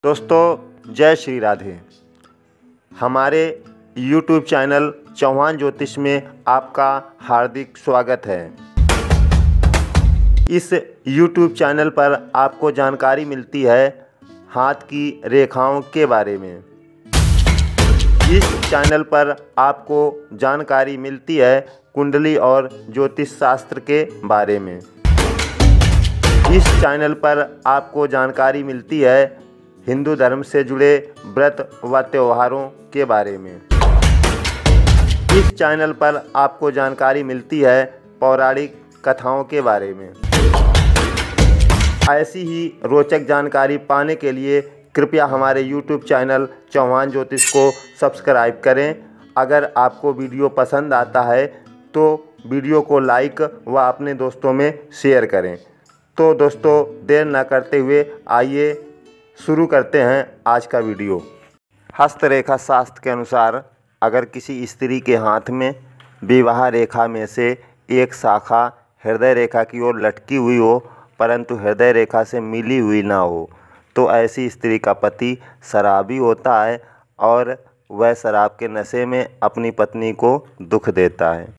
दोस्तों जय श्री राधे। हमारे YouTube चैनल चौहान ज्योतिष में आपका हार्दिक स्वागत है। इस YouTube चैनल पर आपको जानकारी मिलती है हाथ की रेखाओं के बारे में। इस चैनल पर आपको जानकारी मिलती है कुंडली और ज्योतिष शास्त्र के बारे में। इस चैनल पर आपको जानकारी मिलती है हिंदू धर्म से जुड़े व्रत व त्योहारों के बारे में। इस चैनल पर आपको जानकारी मिलती है पौराणिक कथाओं के बारे में। ऐसी ही रोचक जानकारी पाने के लिए कृपया हमारे YouTube चैनल चौहान ज्योतिष को सब्सक्राइब करें। अगर आपको वीडियो पसंद आता है तो वीडियो को लाइक व अपने दोस्तों में शेयर करें। तो दोस्तों देर न करते हुए आइए शुरू करते हैं आज का वीडियो। हस्तरेखा शास्त्र के अनुसार अगर किसी स्त्री के हाथ में विवाह रेखा में से एक शाखा हृदय रेखा की ओर लटकी हुई हो परंतु हृदय रेखा से मिली हुई ना हो तो ऐसी स्त्री का पति शराबी होता है और वह शराब के नशे में अपनी पत्नी को दुख देता है।